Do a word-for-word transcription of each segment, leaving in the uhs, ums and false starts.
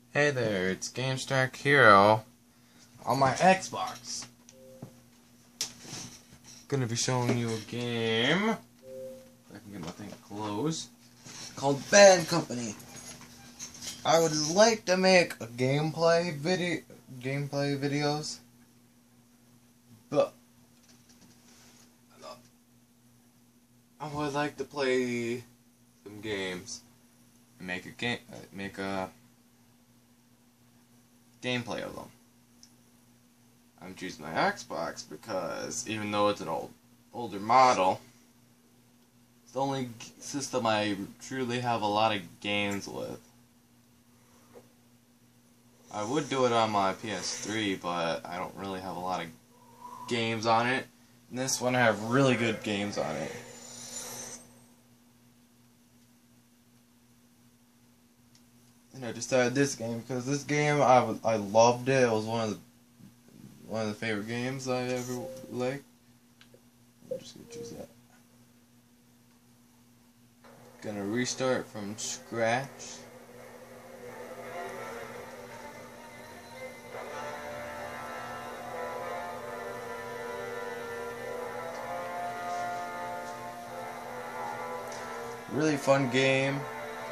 Hey there, it's GameStark Hero on my Xbox. Gonna be showing you a game, if I can get my thing closed, called Bad Company. I would like to make a gameplay video, gameplay videos, but I would like to play some games and make a game, make a gameplay of them. I'm choosing my Xbox because even though it's an old, older model, it's the only system I truly have a lot of games with. I would do it on my P S three, but I don't really have a lot of games on it. And this one I have really good games on it. And I decided this game because this game I was, I loved it. It was one of the one of the favorite games I ever liked. I'm just gonna choose that. Gonna restart from scratch. Really fun game.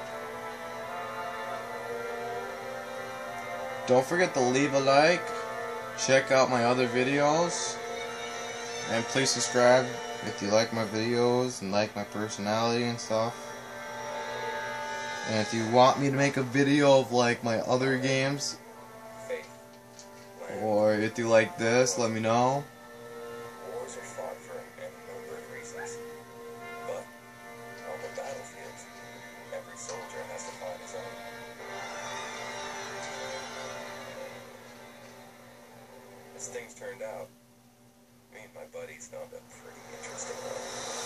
Don't forget to leave a like, check out my other videos, and please subscribe if you like my videos and like my personality and stuff. And if you want me to make a video of like my other games, or if you like this, let me know. Wars are fought for any number of reasons, but on the battlefield, every soldier has to find his own. As things turned out, me and my buddies found a pretty interesting one.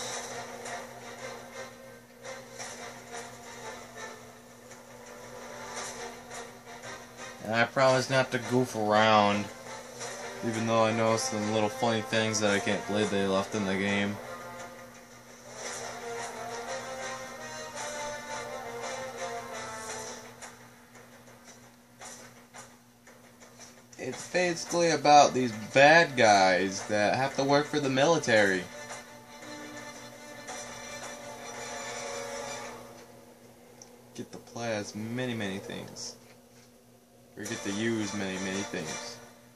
And I promise not to goof around, even though I know some little funny things that I can't believe they left in the game. It's basically about these bad guys that have to work for the military. Get to play as many, many things. Or get to use many, many things.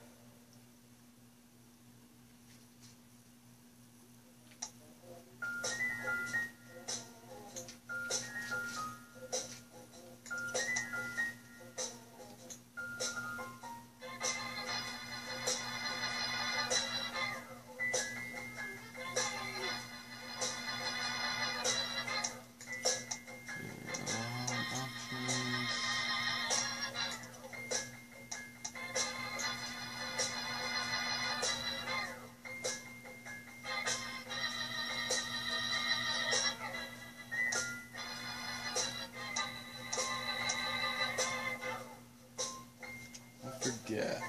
Forget.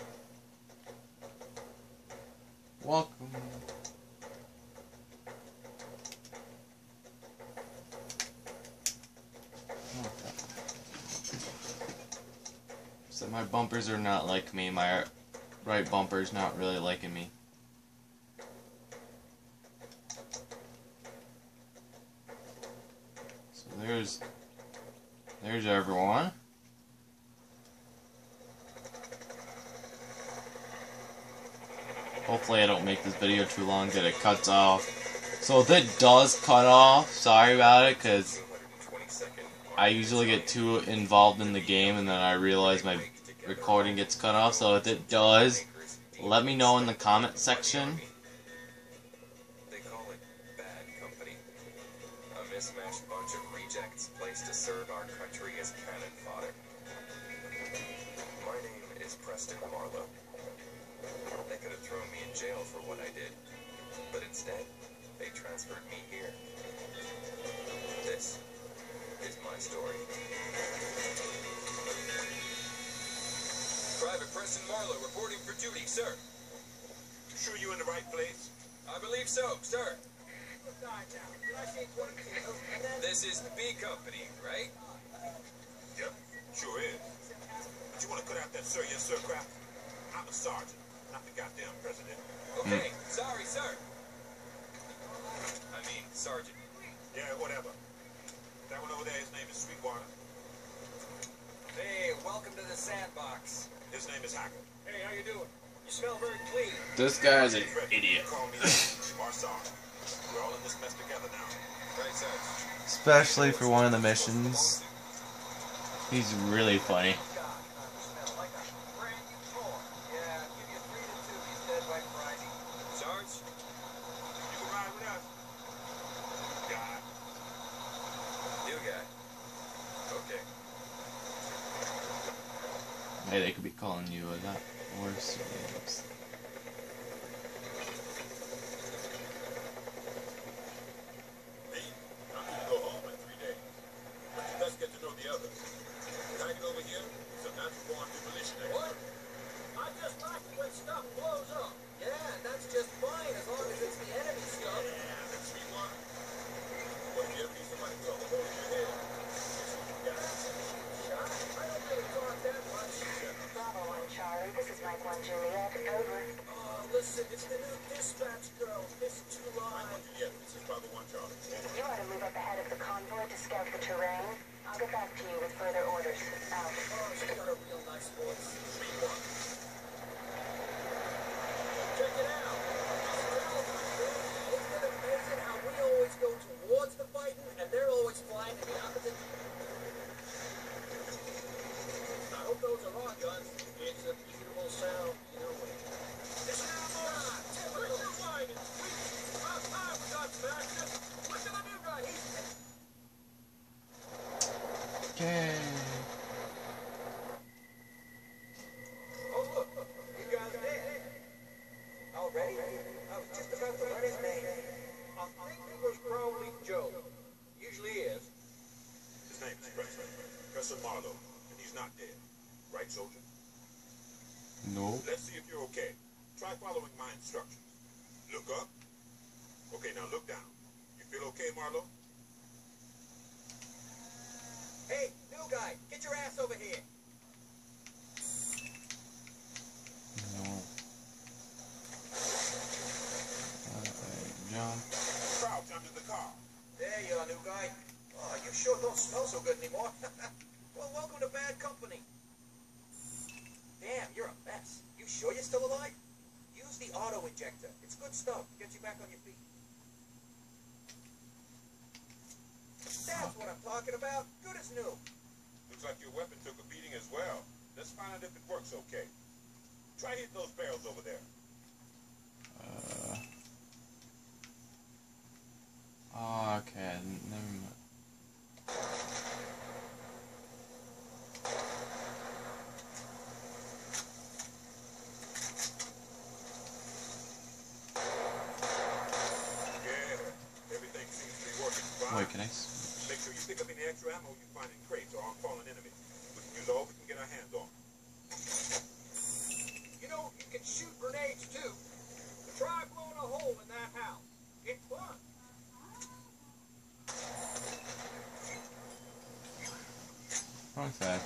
Welcome. So my bumpers are not like me. My right bumper's not really liking me. So there's there's everyone. Hopefully I don't make this video too long that it cuts off. So if it does cut off, sorry about it, because I usually get too involved in the game and then I realize my recording gets cut off. So if it does, let me know in the comment section. They call it Bad Company. A mismatched bunch of rejects placed to serve our country as cannon fodder. My name is Preston Marlowe. They could have thrown me in jail for what I did, but instead, they transferred me here. This is my story. Private Preston Marlowe reporting for duty, sir. Sure you in the right place? I believe so, sir. This is B Company, right? Yep, sure is. sir, yes, sir, Kraft. I'm a sergeant, not the goddamn president. Okay, sorry, sir. I mean, Sergeant. Yeah, whatever. That one over there, his name is Sweetwater. Hey, welcome to the sandbox. His name is Hacker. Hey, how you doing? You smell very clean. This guy is an Fred, idiot. Call me Marsar. We're all in this mess together now. Right, Sarge. Especially for one of the missions. He's really funny. God, you smell like a brand new toy. Yeah, I'll give you three to two. He's dead by Friday. Sarge? You can ride with us. God. New guy. Okay. Hey, they could be calling you a lot worse names. Me? I'm going to go home in three days. But you best get to know the others. Can I get over here? Some natural born demolition expert. What? I just like it when stuff blows up. Yeah, that's just fine as long as it's the enemy stuff. Yeah, that's Sweetwater. What, if you ever need somebody to talk a hole in your head? Guess who you got? Shot. I don't really talk that much. Bravo one Charlie, this is Mike one Juliet, over. Uh, listen, it's the new dispatch girl, Miss Mike July. one Juliet, this is Bravo one Charlie. You ought to move up ahead of the convoy to scout the terrain. I'll get back to you with further orders. Out. Oh, she's got a real nice voice. Sweetwater. Check it out. Isn't it amazing how we always go towards the fighting and they're always flying in the opposite? I hope those are our guns. It's a beautiful sound, you know. It's an Amora! Typical whining. About time we got smashed. Look at the new guy. He's... Okay. Oh, look. You guys dead. Already? I was just about to learn his name. I think it was probably Joe. Usually is. His name is Preston. Preston Marlowe. And he's not dead. Right, soldier? No. Let's see if you're okay. Try following my instructions. Look up. Okay, now look down. You feel okay, Marlowe? Hey, new guy, get your ass over here. No. Alright, jump. Crouch under the car. There you are, new guy. Oh, you sure don't smell so good anymore. Well, welcome to bad company. Damn, you're a mess. You sure you're still alive? Use the auto injector. It's good stuff. Gets you back on your feet. That's what I'm talking about. Good as new. Looks like your weapon took a beating as well. Let's find out if it works okay. Try hitting those barrels over there. Uh. Oh, okay, never mind. Yeah, everything seems to be working fine. Wait, can I? s- Make sure you pick up any extra ammo you find in crates or on fallen enemies. We can use all we can get our hands on. You know, you can shoot grenades too. Try blowing a hole in that house. It's fun. Wrong side.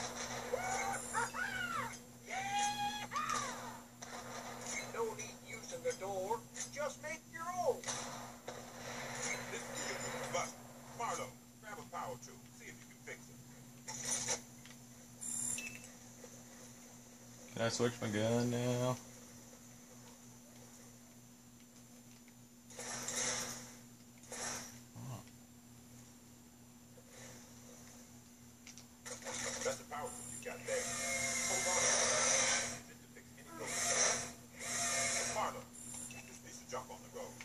No need using the door. Just make your own. This is good. But, Marlowe, grab a power tool. See if you can fix it. Can I switch my gun now? That's the power tool you got there. Hold on. Use it to fix any broken. Marlowe, this needs to jump on the road.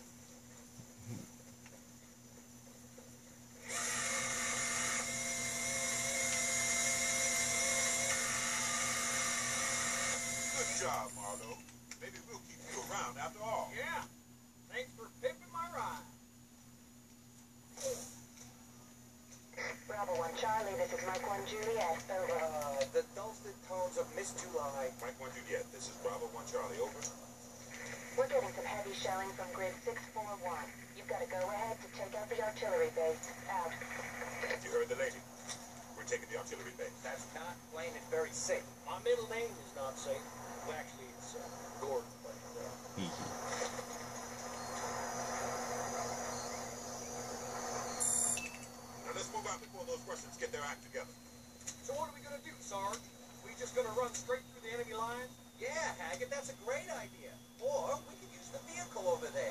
Good job, Marlowe. Maybe we'll keep you around after all. Yeah. Thanks for pimping my ride. Bravo one Charlie, this is Mike one Juliet, over. Uh, the dulcet tones of Miss July. Mike one Juliet, this is Bravo one Charlie, over. We're getting some heavy shelling from grid six four one. You've got to go ahead to take out the artillery base. Out. You heard the lady. We're taking the artillery bay. That's not playing it very safe. My middle name is not safe. Well, actually, it's uh, Gordon, but uh, Now let's move out before those Russians get their act together. so what are we gonna do, Sarge? We just gonna run straight through the enemy lines? Yeah, Haggett, that's a great idea. Or we could use the vehicle over there.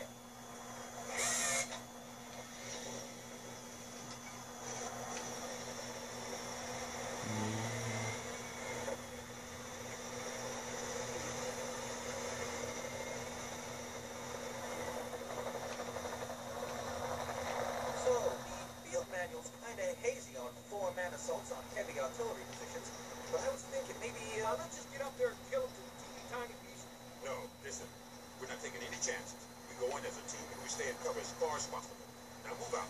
So, the field manual's kinda hazy on four-man assaults on heavy artillery positions, but I was thinking maybe, uh... let's just get up there and kill them to a teeny tiny piece. No, listen. We're not taking any chances. We go in as a team and we stay in cover as far as possible. Now move out.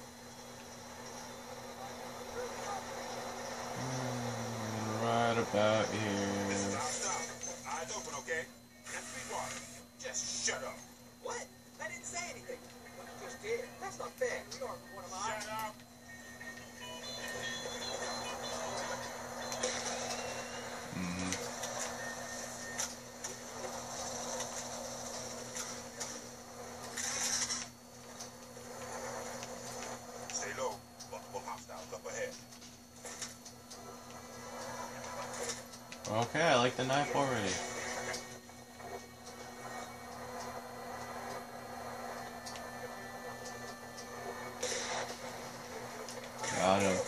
Right about This is here. our stop. Eyes open, okay? And Sweetwater, just shut up. What? I didn't say anything. But you just did. That's not fair. You aren't one of mine. Shut up. Mm-hmm. Stay low. Multiple hostiles up ahead. Okay, I like the knife already. Got him.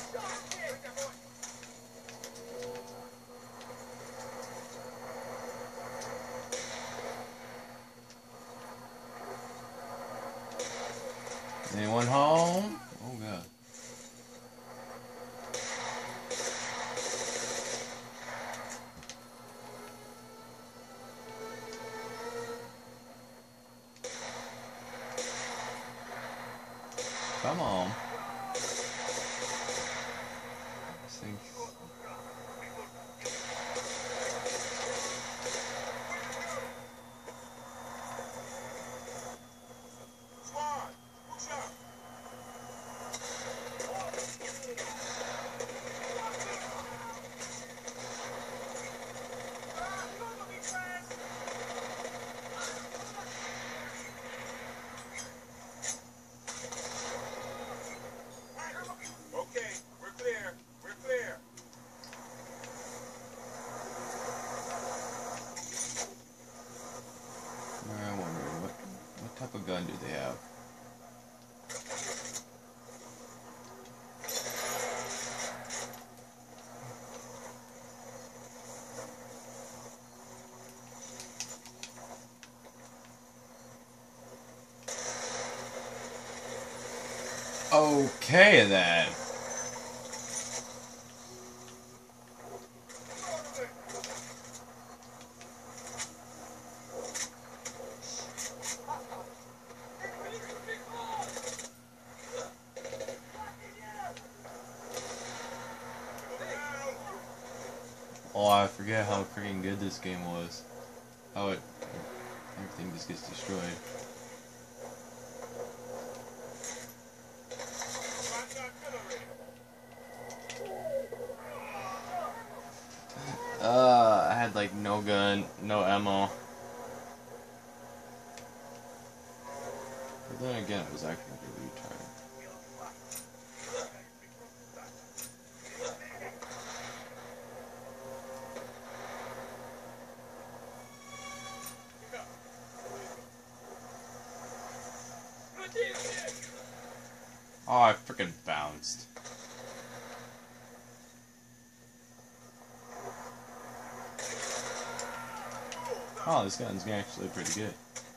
Anyone home? Oh god. Come on. This thing's- Squad, push up. Okay, we're clear. We're clear. I wonder what what type of gun do they have? Okay then. Oh, I forget how freaking good this game was. How it everything just gets destroyed. Uh, I had like no gun, no ammo. But then again, it was actually really retarded. Oh, I freaking bounced. Oh, this gun's actually pretty good.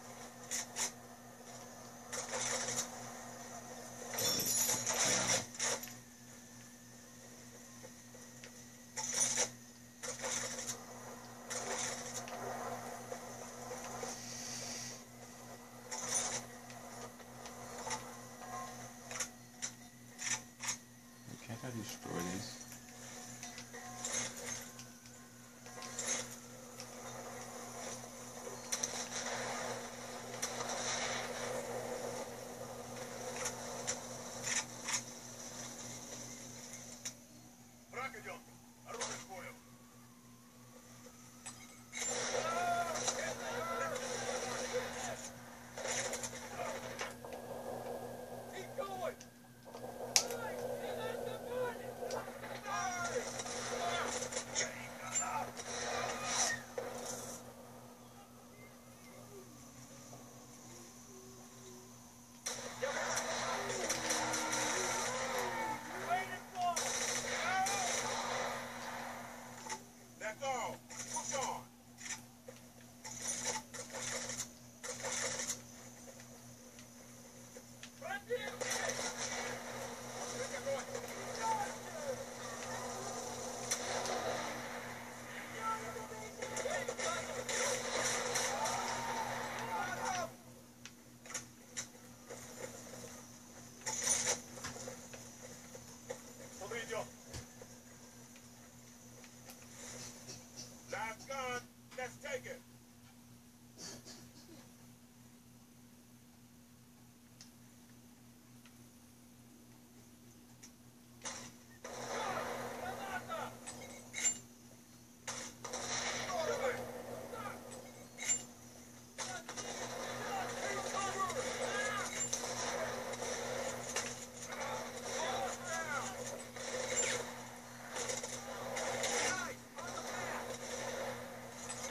Can't I destroy these?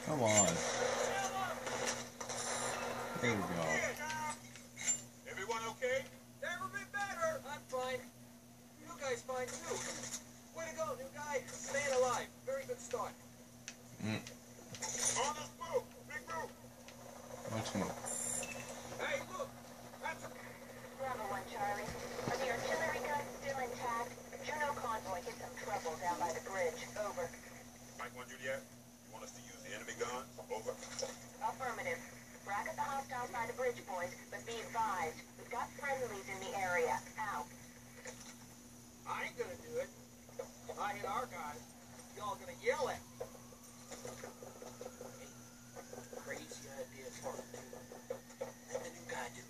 Come on. There we go. Everyone okay? Never been better. I'm fine. You guys fine too. Way to go, new guy. Staying alive. Very good start. Mm. On this move. Big move. Let's move. Hey, look. That's a... Bravo one, Charlie. Are the artillery guns still intact? Juno convoy hit some trouble down by the bridge. Over. Mike one, Juliet. You want us to use the enemy guns? Over. Affirmative. Bracket the hostiles by the bridge, boys, but be advised, we've got friendlies in the area. Out. I ain't gonna do it. If I hit our guys, y'all gonna yell at me. Hey, crazy idea for him, too. Let the new guy do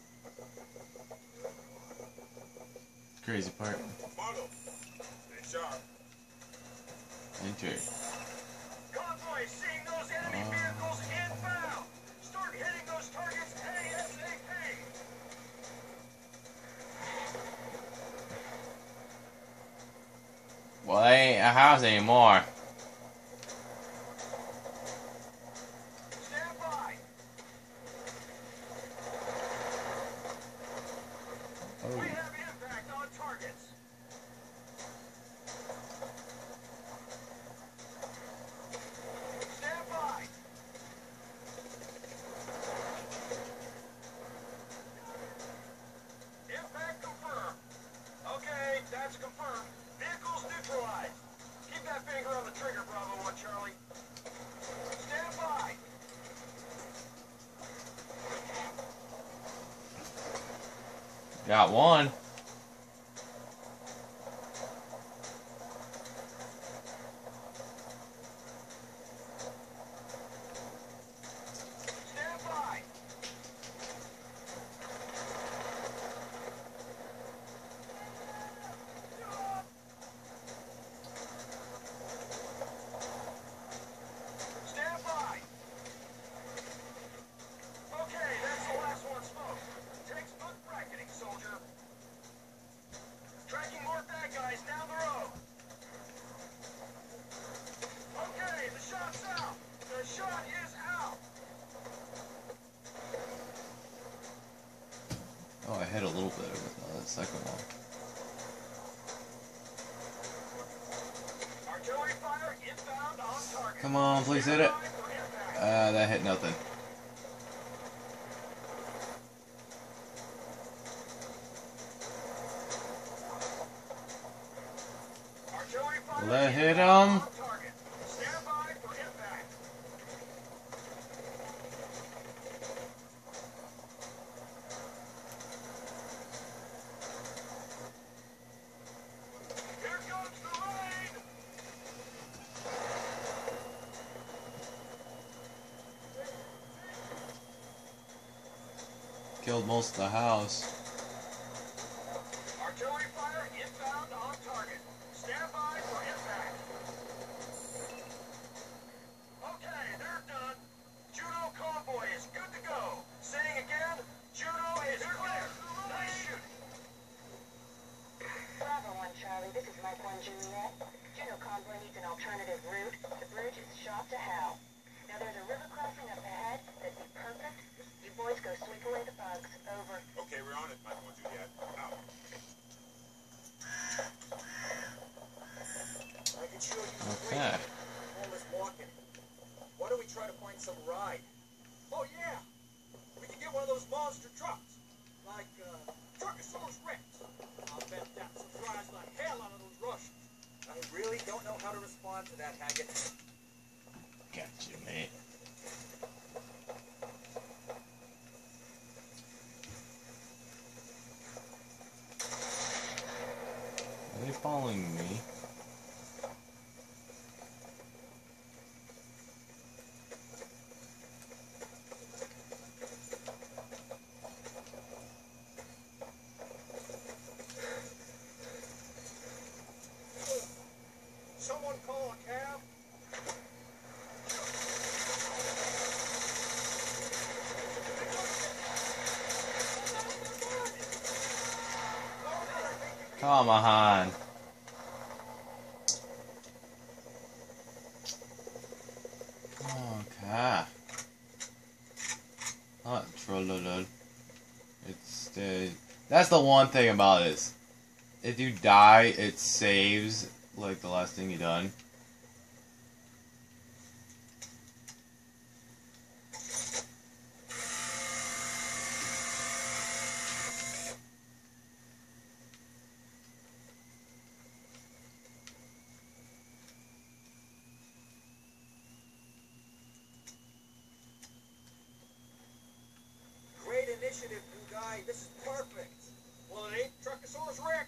it. Crazy part. Marlo. Stay sharp. Enter. Convoy, seeing those enemy Uh. vehicles inbound. Start hitting those targets ASAP. Well, that ain't a house anymore. Stand by. Oh. We have impact on targets. Stand by. Impact confirmed. Okay, that's confirmed. Vehicles neutralized. Keep that finger on the trigger, Bravo one, Charlie. Stand by. Got one. Stand by. Stand by. Okay, that's the last one smoked. Textbook bracketing, soldier. Tracking more bad guys down the road. Okay, the shot's out. The shot is out. Oh, I hit a little bit with uh, the second one. Artillery fire inbound on target. Come on, please hit it. Stand by for impact. Uh, that hit nothing. Artillery fire Will that hit inbound him? on target. Stand by for impact. Here comes the rain. Killed most of the house. Artillery fire inbound on target. Stand by for impact. Okay, they're done. Juno convoy is good to go. Saying again, Juno is clear. Nice shooting. Bravo one, Charlie. This is Mike one, Juliet. Juno convoy needs an alternative route. The bridge is shot to hell. Now there's a river crossing up ahead that'd be perfect. You boys go sweep away the bugs. Over. Okay, we're on it, Mike one, Juliet. Out. I can show you the Okay. bridge. Almost walking. Why don't we try to find some ride? Oh yeah, we can get one of those monster trucks, like uh, Truckosaurus Rex. I'll bet that surprised the hell out of those Russians. I really don't know how to respond to that, Haggett. Gotcha, mate. Are they following me? Someone call a cab. Come on. Okay. Not trollolol. It's the. That's the one thing about this. If you die, it saves like the last thing you done. Great initiative, new guy. This is perfect. Well, it ain't Truckosaurus Rex.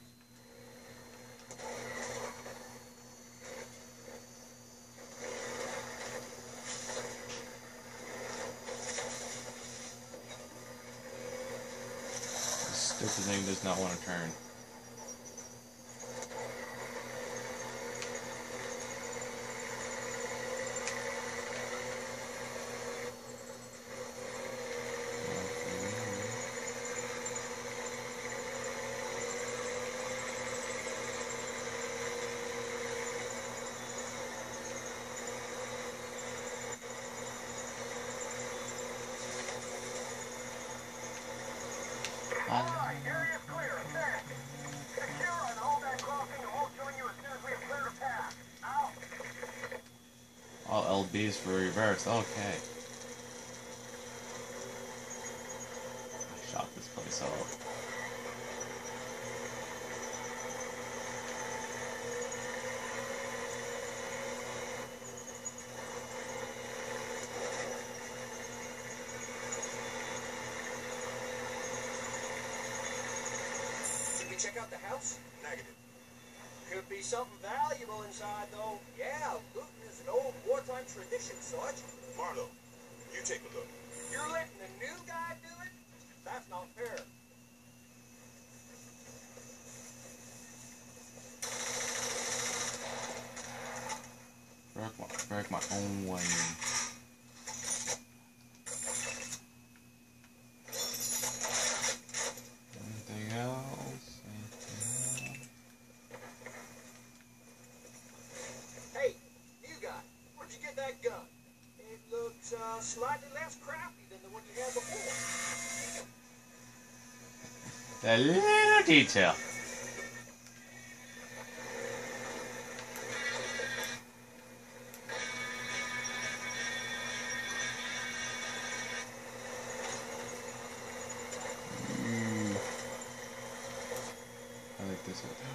This stupid thing does not want to turn. Alright, area's clear. Attack. Secure and hold that crossing and we'll join you as soon as we have cleared a path. Out. All L Bs for reverse. Okay. I shot this place up. Did we check out the house? Negative. Could be something valuable inside, though. Yeah, looting is an old wartime tradition, Sarge. Marlo, you take a look. You're letting the new guy do it? That's not fair. Break my, break my own way. Anything else? Anything else? Hey, new guy, where'd you get that gun? It looks uh, slightly less crappy than the one you had before. That little detail. Mm. I like this one.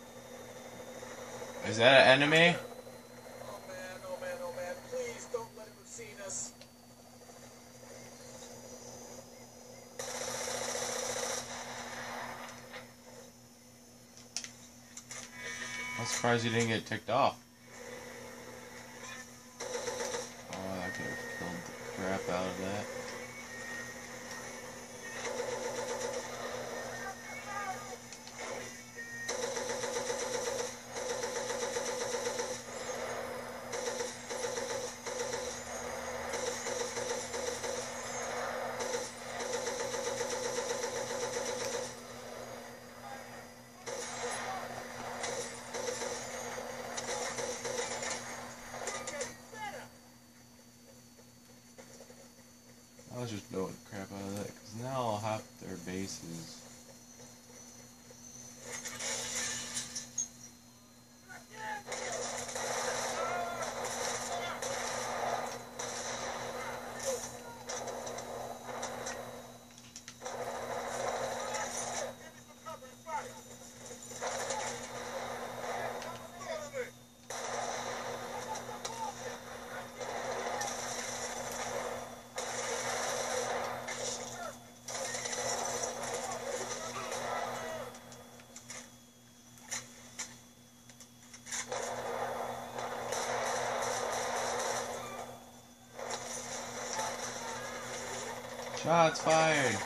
Is that an enemy? Oh man, oh man, oh man, please don't let him have seen us. I'm surprised you didn't get ticked off. Oh, I could have killed the crap out of that. I was just blowing the crap out of that, because now half their bases. Shots fired!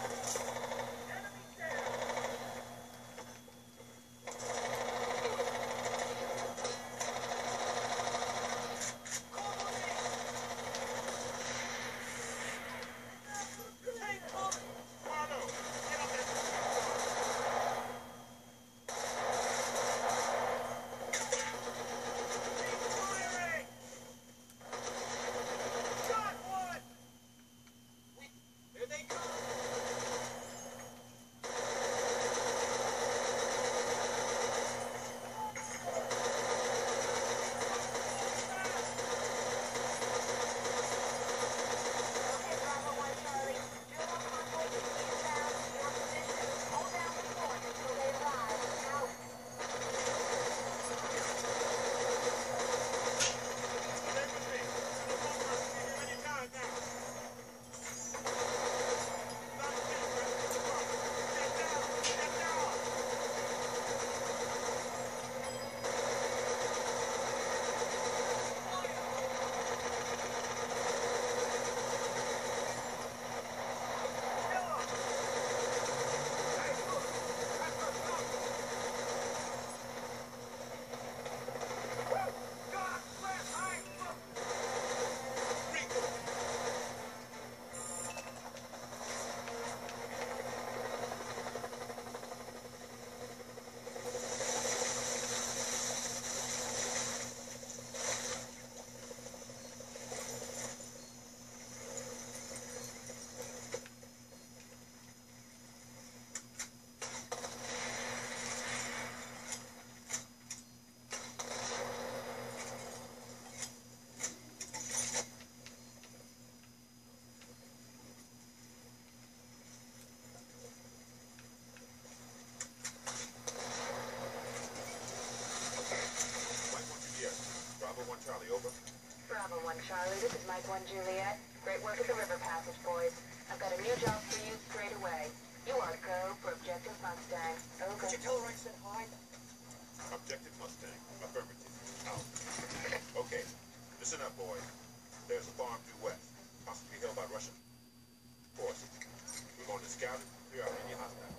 Bravo one Charlie, over. Bravo one Charlie, this is Mike one Juliet. Great work at the River Passage, boys. I've got a new job for you straight away. You are go for Objective Mustang. Over. Could you tell her I said hi? Objective Mustang. Affirmative. Out. Okay. Listen up, boys. There's a farm due west, possibly held by Russian forces. We're going to scout it, clear out any hostiles.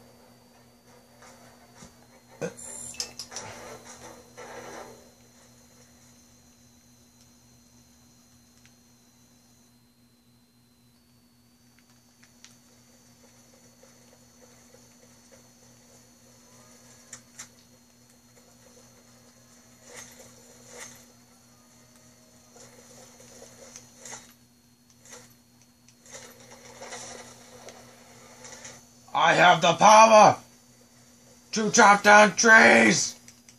I have the power to chop down trees!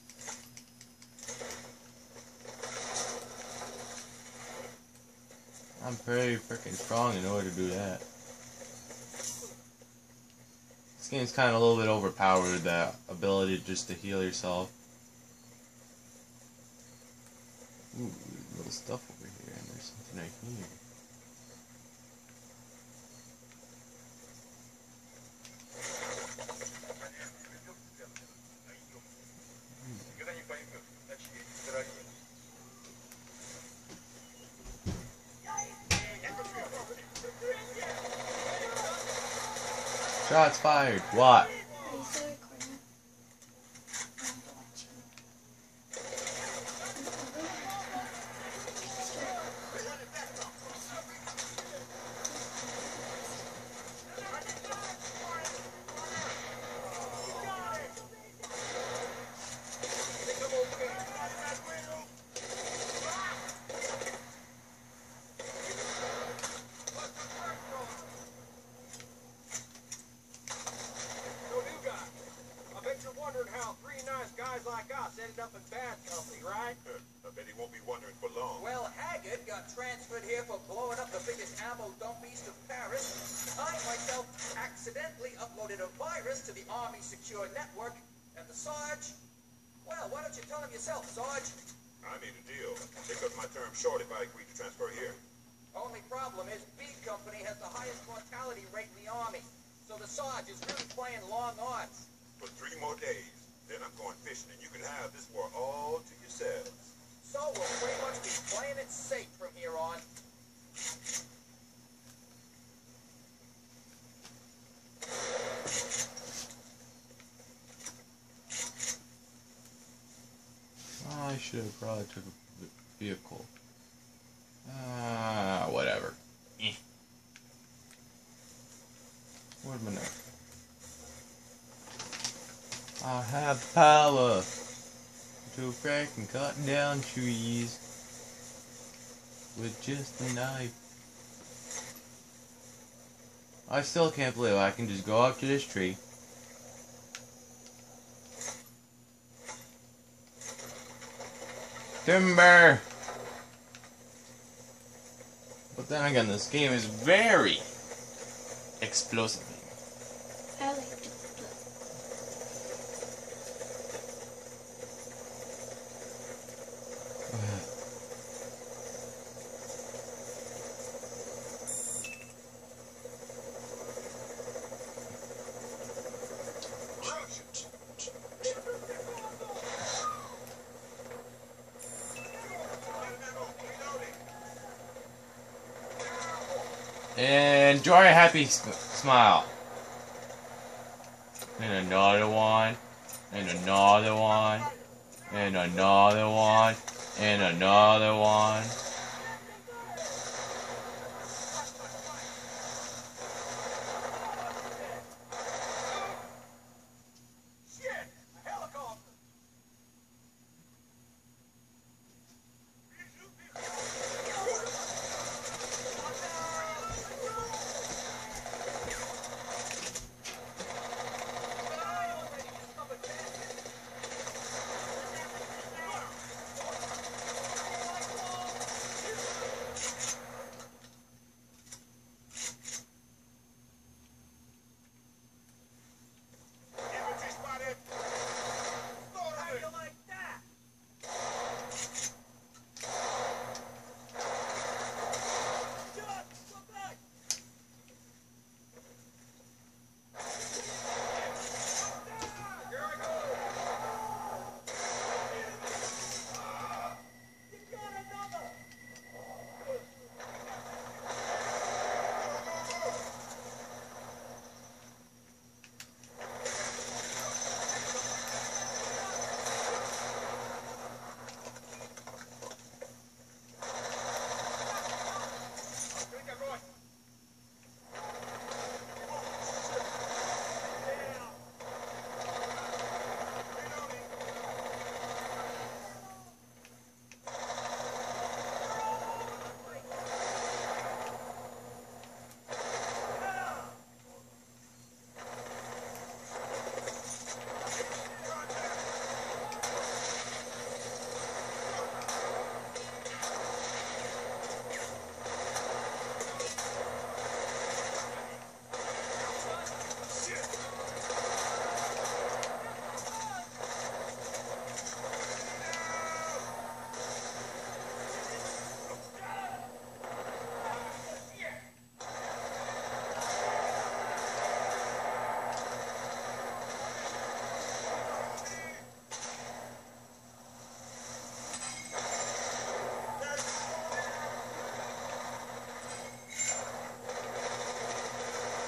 I'm pretty freaking strong in order to do that. This game's kind of a little bit overpowered, that ability just to heal yourself. Ooh, there's little stuff over here, and there's something right here. Shots fired. What? Are you still recording? I have to watch you. Ended up in bad company, right? I bet he won't be wondering for long. Well, Haggard got transferred here for blowing up the biggest ammo dump east of Paris. I myself accidentally uploaded a virus to the Army Secure Network, and the Sarge... Well, why don't you tell him yourself, Sarge? I made a deal. They cut my term short if I agreed to transfer here. Only problem is B Company has the highest mortality rate in the Army, so the Sarge is really playing long odds. For three more days. Then I'm going fishing, and you can have this war all to yourselves. So we'll pretty much be playing it safe from here on. I should have probably took a vehicle. Ah, uh, whatever. Eh. Where'd my knife? I have power to freaking cut down trees with just a knife. I still can't believe I can just go up to this tree, timber. But then again, this game is very explosive. I like to Enjoy a happy sm smile. And another one. And another one. And another one. And another one.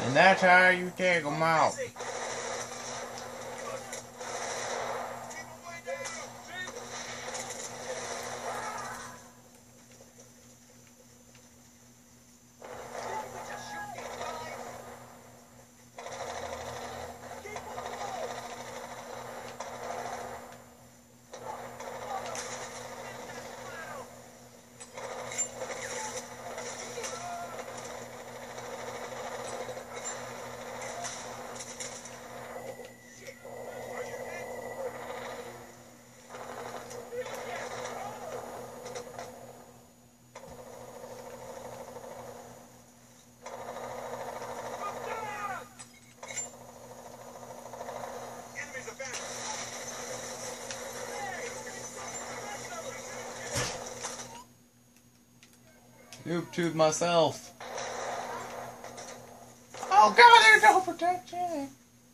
And that's how you take them out. Noob tube myself. Oh god, there's no protection.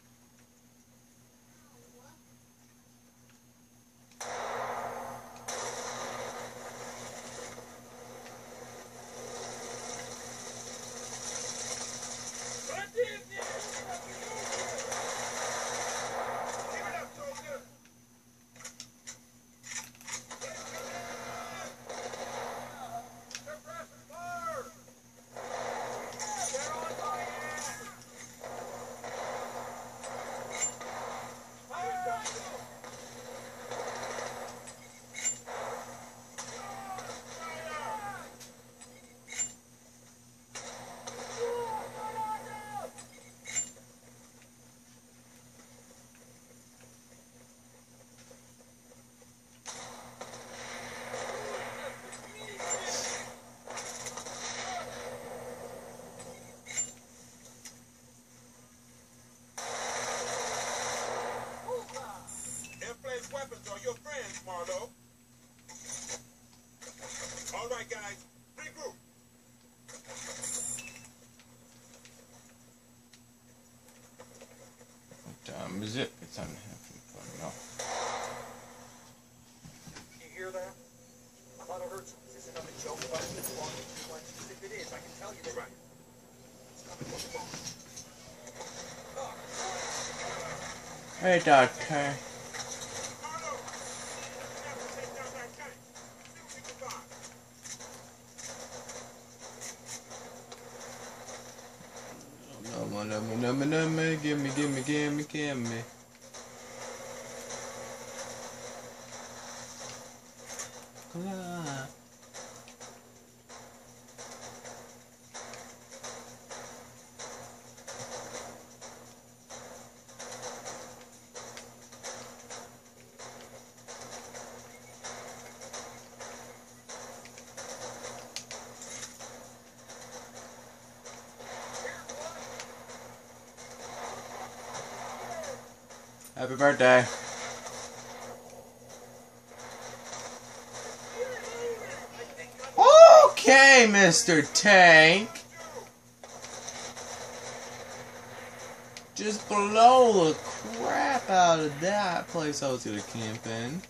Weapons are your friends, Marlo. All right, guys, regroup. What time is it? It's time to have some fun now. You hear that? I thought I heard some. Is this another joke about this long two lunches? If it is, I can tell you that. Right. It's coming from the phone. Hey, Doctor. Nummy, nummy, nummy, gimme, gimme, gimme, gimme. Ah. Happy birthday. Okay, Mister Tank. Just blow the crap out of that place I was gonna camp in.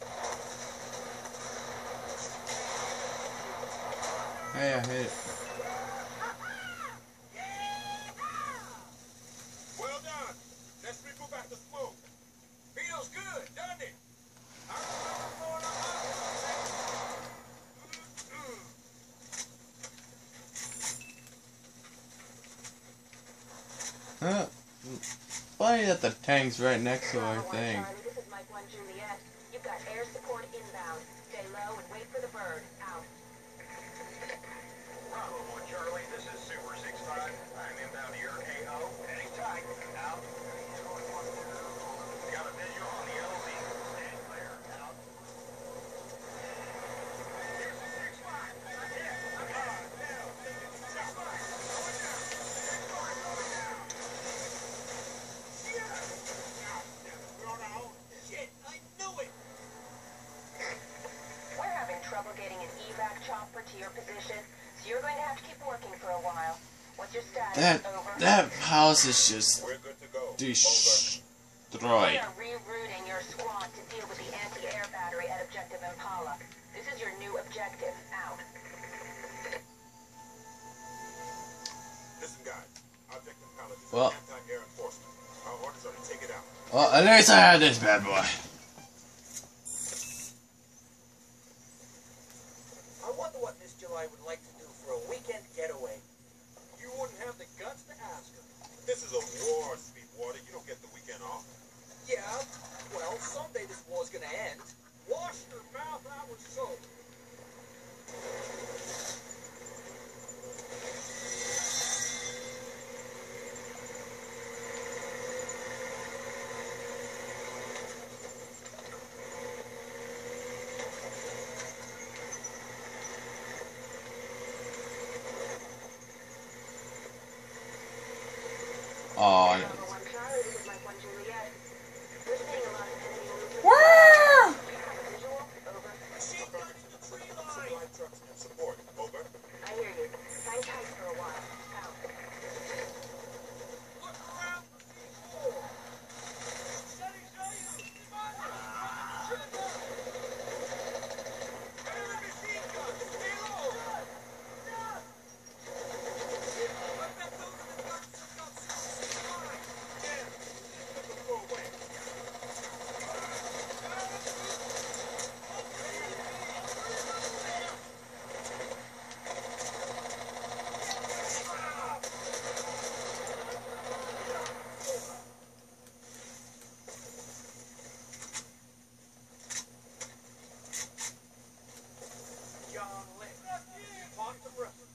Hey, I hit it. Well done. Let's regroup back to smoke. Feels good, doesn't it? I Huh? Funny that the tank's right next to our thing. Charlie, this is Mike one Juliet. You've got air support inbound. Stay low and wait for the bird. Out. Bravo one Charlie, this is Super six five. I'm inbound to your K O. Heading tight. Out. Got a visual on the L Z. Stand clear. Out. Here's the six five. I'm hit. I'm hit. six five. Going down. six five. Going down. Yeah. We're on our own. Shit, I knew it. We're having trouble getting an evac chopper to your position, so you're going to have to keep working for a while. What's your status? That Over. that house is just We're good to go. We destroyed. are rerouting your squad to deal with the anti-air battery at Objective Impala. This is your new objective. Out. Listen, guys. Object Impala. Well, anti-air enforcement. Our orders are to take it out. well, at least I had this bad boy. I wonder what Miss July would like to do for a weekend getaway. You wouldn't have the guts to ask her. This is a war, Sweetwater. You don't get the weekend off. Yeah, well, someday this war's gonna end. Wash your mouth out with soap. Oh, Number one Charlie, this is Mike one Juliet. We're seeing a lot of enemy movement. Woo! Visual, over. Machine gun to the tree line. Supply trucks in support. Over. I hear you. Hang tight for a while. Out. Look around for C four. Steady, steady. Enemy machine gun. Stay low. I bet those are the guns that got C line. Yeah. Let them go away. John Lynn. Quantum wrestling.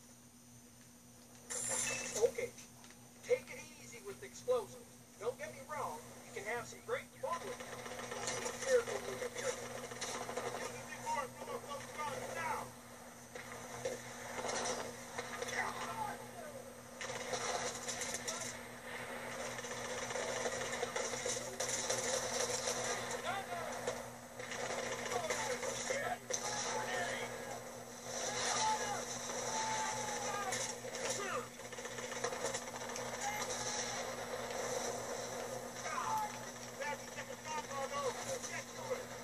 Okay, take it easy with explosives. Don't get me wrong, you can have some great fun with them. Be careful with them. Use the C four and fill up those guns now. That's the second gun, Margot. Get to it.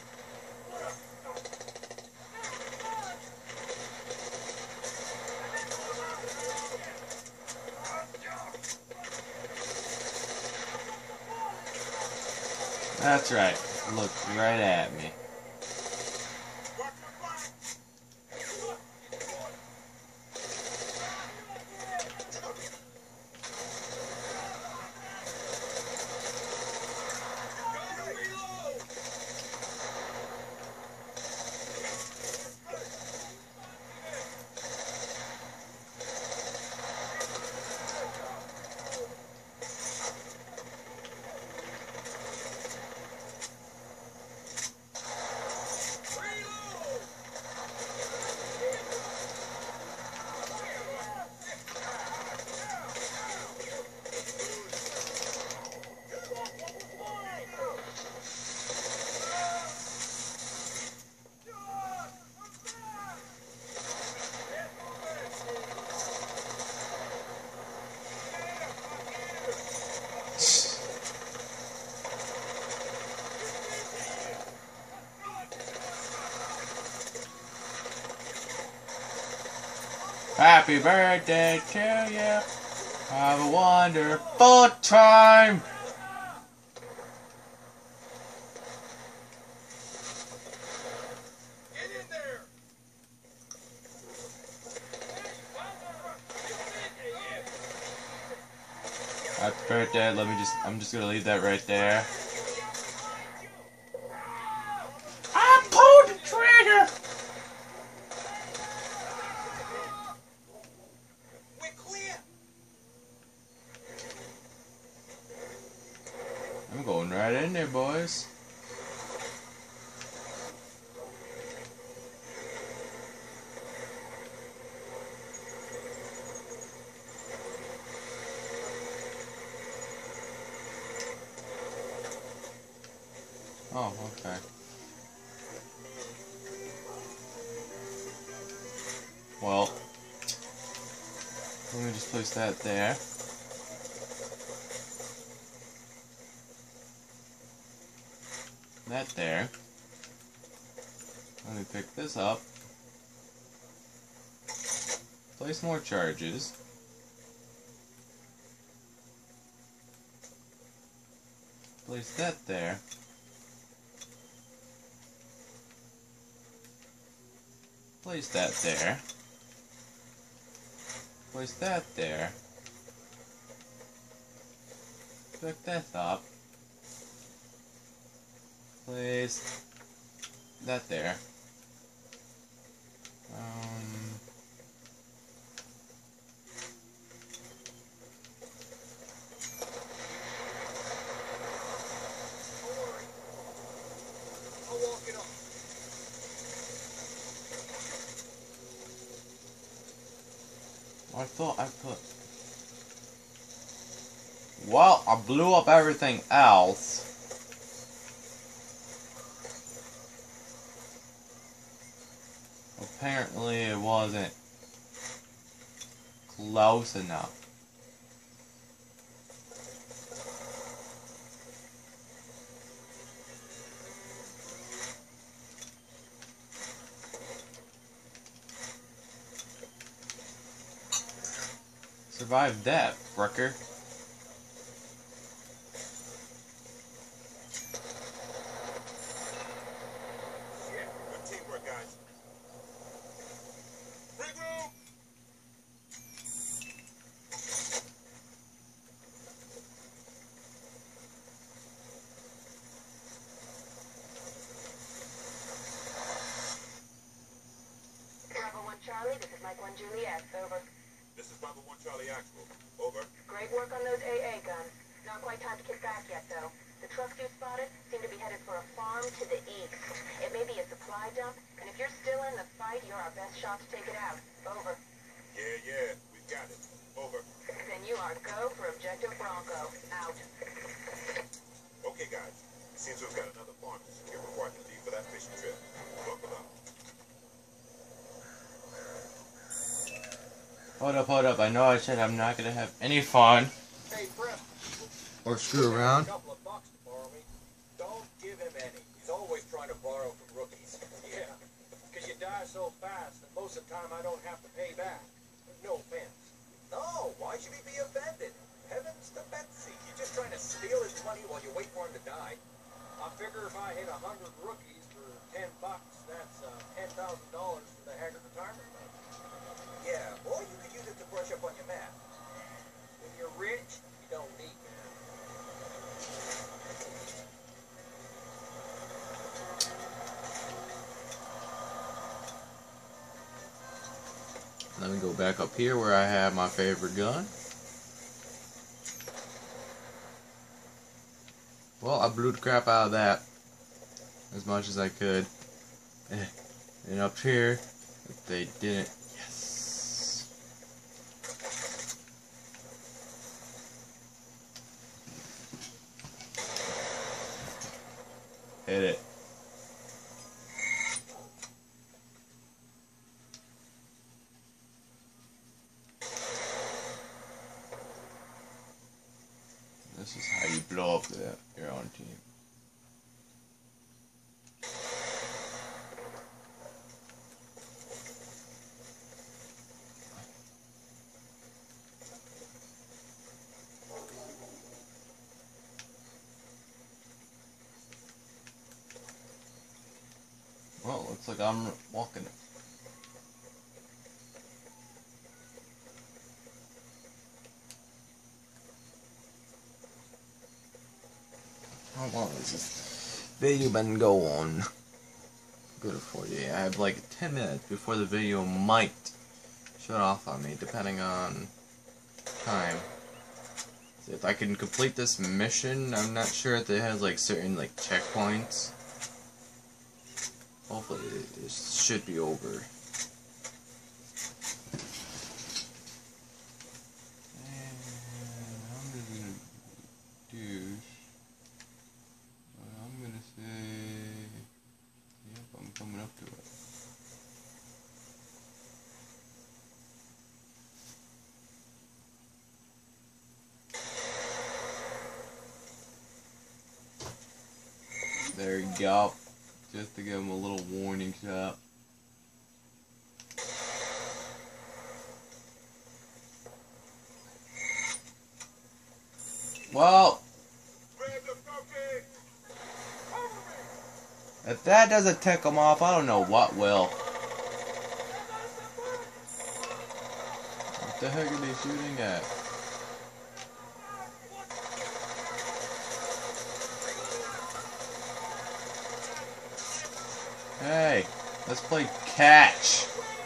that's right. Look right at me. Watch your back. Gotta reload! Reload! Happy birthday to you. Have a wonderful time. Get in there! Happy birthday. Let me just, I'm just gonna leave that right there. I pulled the trigger. We're clear! I'm going right in there, boys. Oh, okay. Well, let me just place that there. That there. Let me pick this up. Place more charges. Place that there. Place that there. Place that there. Pick that up. Place that there. Um... I'll walk it up. I thought I put... Well, I blew up everything else. Apparently it wasn't close enough. Survived that, fricker. Shit, good teamwork, guys. Regroup! Bravo one Charlie, this is Mike one Juliet. Over. This is Bravo one Charlie Actual. Over. Great work on those A A guns. Not quite time to kick back yet, though. The trucks you spotted seem to be headed for a farm to the east. It may be a supply dump, and if you're still in the fight, you're our best shot to take it out. Over. Yeah, yeah, we've got it. Over. Then you are go for Objective Bronco. Out. Okay, guys. Seems we've got another farm to secure before I can leave for that fishing trip. Buckle up. Hold up, hold up. I know I said I'm not gonna have any fun. Hey, Fred. Or screw around. A couple of bucks to borrow me. Don't give him any. He's always trying to borrow from rookies. Yeah, because you die so fast, and most of the time I don't have to pay back. No offense. No, why should he be offended? Heavens to Betsy. You're just trying to steal his money while you wait for him to die. I figure if I hit a hundred rookies for ten bucks, that's uh, ten thousand dollars for the Haggard retirement fund. Yeah, boy, you could use it to brush up on your math. When you're rich, you don't need math. Let me go back up here where I have my favorite gun. Well, I blew the crap out of that as much as I could. And up here, if they didn't. Yes. Hit it. This is how you blow up the, your own team. Well, looks like I'm walking it. How long has this video been going? Good for you. I have like ten minutes before the video might shut off on me, depending on time. So if I can complete this mission, I'm not sure if it has like certain like checkpoints. Hopefully it should be over. There you go. Just to give him a little warning shot. Well, Grab the focus! If that doesn't tick them off, I don't know what will. What the heck are they shooting at? Hey, let's play catch.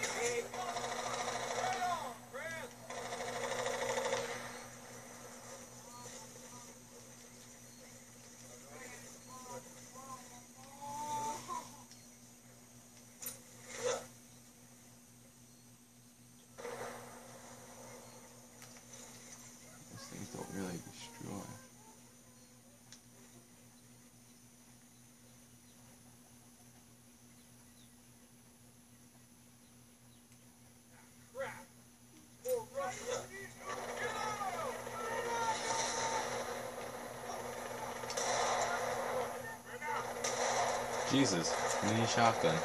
These things don't really destroy. Jesus, mini shotgun.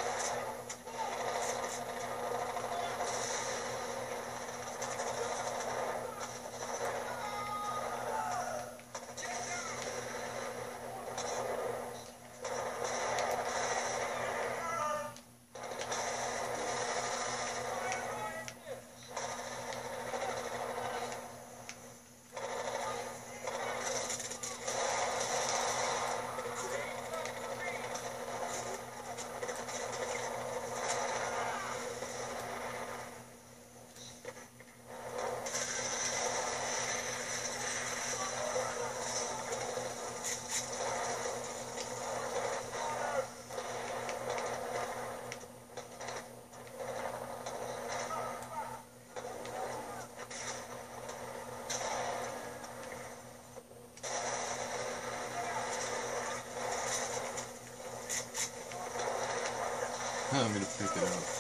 I'm gonna pick it up.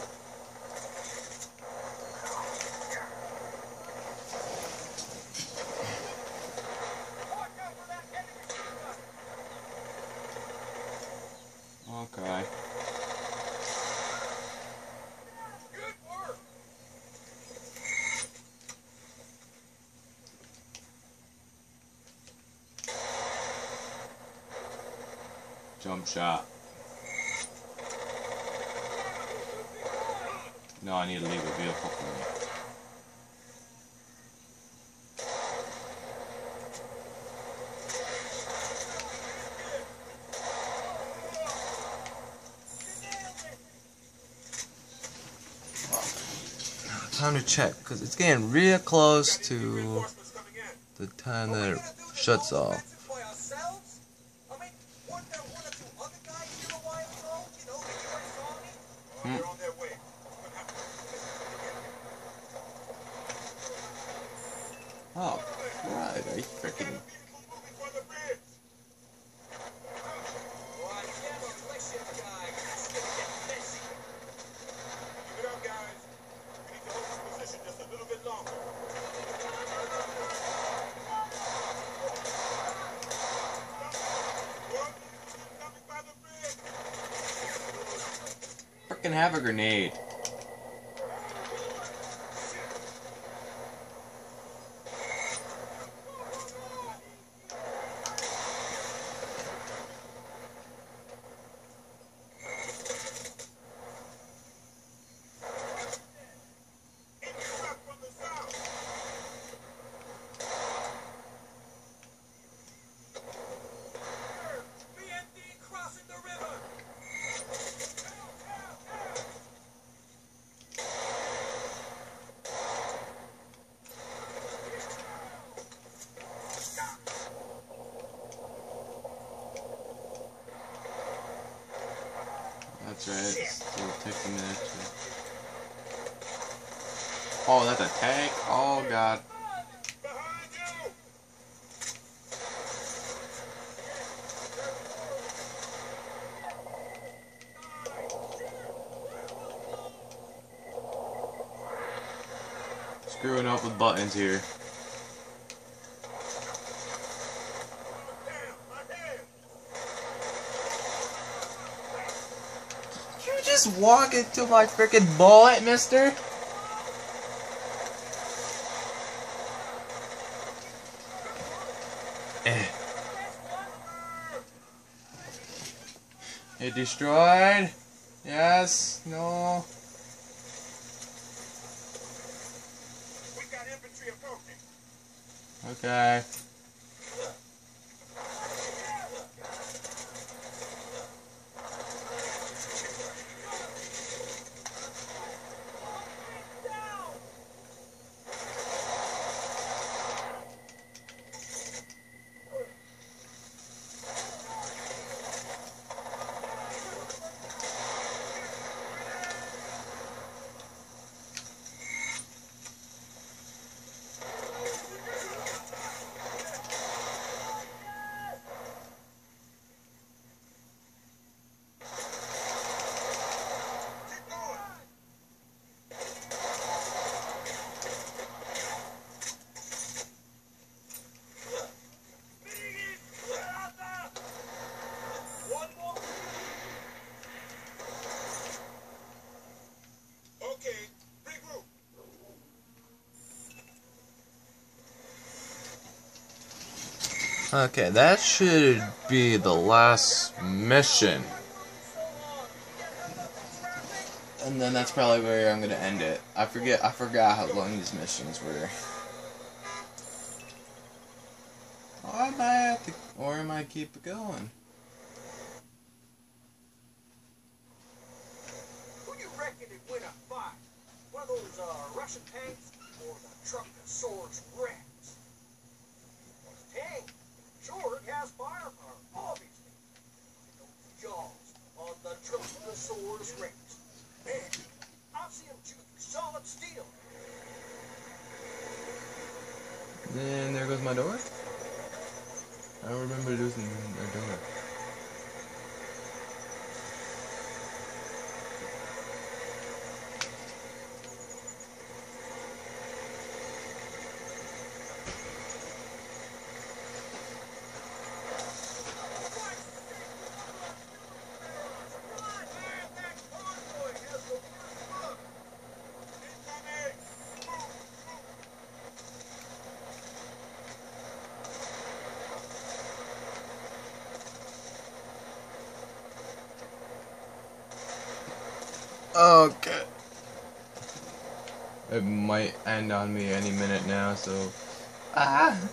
Okay. Good work. Jump shot. No, I need to leave a vehicle for me. Time to check, because it's getting real close to the time that it shuts off. Hmm. Oh, right, are you freaking... Freaking have a grenade. That's right, it's still taking minutes. Oh, that's a tank? Oh god. Screwing up with buttons here. You just walk into my freaking bullet, mister? Eh. It destroyed? Yes? No? We got infantry approaching. Okay. Okay, regroup. Okay, that should be the last mission. And then that's probably where I'm gonna end it. I forget I forgot how long these missions were. Or I might have to or I might keep it going. Who do you reckon would win a fight? One of those uh, Russian tanks or the Truckosaurus Rex? Tank, sure, it has firepower, obviously. Those jaws on the Truckosaurus Rex. Man, I've seen him chew through solid steel. Then there goes my door. I don't remember losing a door. Okay. It might end on me any minute now, so... Ah!